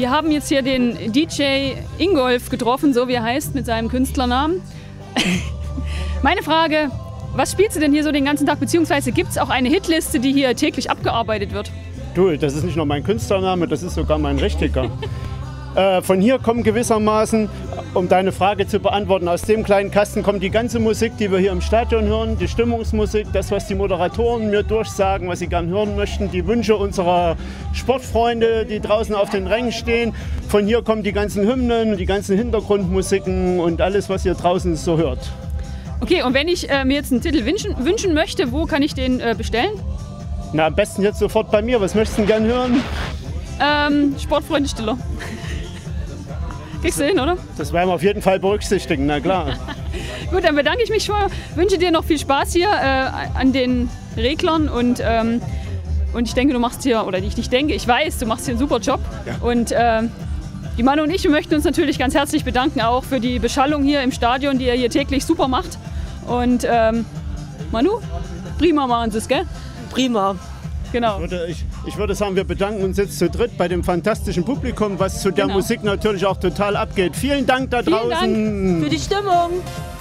Wir haben jetzt hier den DJ Ingolf getroffen, so wie er heißt, mit seinem Künstlernamen. Meine Frage, was spielst du denn hier so den ganzen Tag, beziehungsweise gibt es auch eine Hitliste, die hier täglich abgearbeitet wird? Du, das ist nicht nur mein Künstlername, das ist sogar mein richtiger. Von hier kommen gewissermaßen, um deine Frage zu beantworten, aus dem kleinen Kasten kommt die ganze Musik, die wir hier im Stadion hören, die Stimmungsmusik, das, was die Moderatoren mir durchsagen, was sie gern hören möchten, die Wünsche unserer Sportfreunde, die draußen auf den Rängen stehen. Von hier kommen die ganzen Hymnen, die ganzen Hintergrundmusiken und alles, was ihr draußen so hört. Okay, und wenn ich mir jetzt einen Titel wünschen möchte, wo kann ich den bestellen? Na, am besten jetzt sofort bei mir. Was möchtest du denn gern hören? Sportfreunde Stiller. Kriegst du hin, oder? Das werden wir auf jeden Fall berücksichtigen, na klar. Gut, dann bedanke ich mich schon. Wünsche dir noch viel Spaß hier an den Reglern und ich denke, du machst hier, oder ich denke, ich weiß, du machst hier einen super Job. Ja. Und die Manu und ich möchten uns natürlich ganz herzlich bedanken, auch für die Beschallung hier im Stadion, die ihr hier täglich super macht. Und Manu, prima machen sie es, gell? Prima. Genau. Ich würde sagen, wir bedanken uns jetzt zu dritt bei dem fantastischen Publikum, was zu der Musik natürlich auch total abgeht. Vielen Dank da draußen. Vielen Dank für die Stimmung.